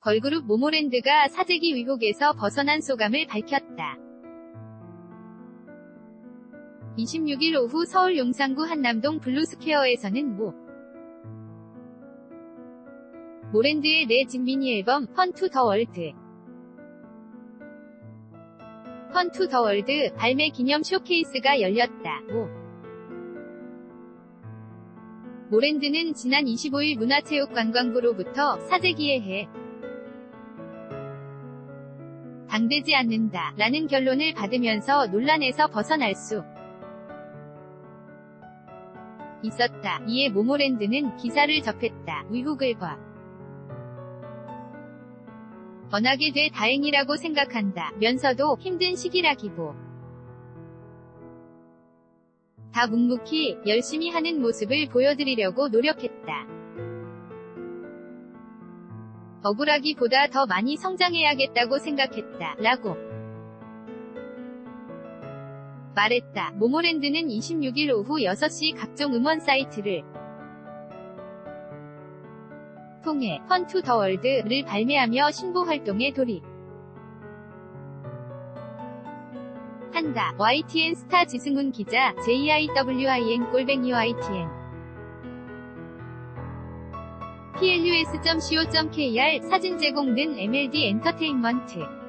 걸그룹 모모랜드가 사재기 의혹에서 벗어난 소감을 밝혔다. 26일 오후 서울 용산구 한남동 블루스퀘어에서는 모랜드의 내 집 미니 앨범 펀 투 더 월드 발매 기념 쇼케이스가 열렸다. 모랜드는 지난 25일 문화체육관광부로부터 사재기에 해 당되지 않는다 라는 결론을 받으면서 논란에서 벗어날 수 있었다. 이에 모모랜드는 기사를 접했다. 의혹을 번하게 돼 다행이라고 생각한다 면서도 힘든 시기라기보 다 묵묵히 열심히 하는 모습을 보여드리려고 노력했다. 억울하기보다 더 많이 성장해야겠다고 생각했다 라고 말했다. 모모랜드는 26일 오후 6시 각종 음원 사이트를 통해 펀 투 더 월드를 발매하며 신보 활동에 돌입한다. YTN 스타 지승훈 기자, JIWIN_YTN PLUS.co.kr 사진 제공 는 MLD 엔터테인먼트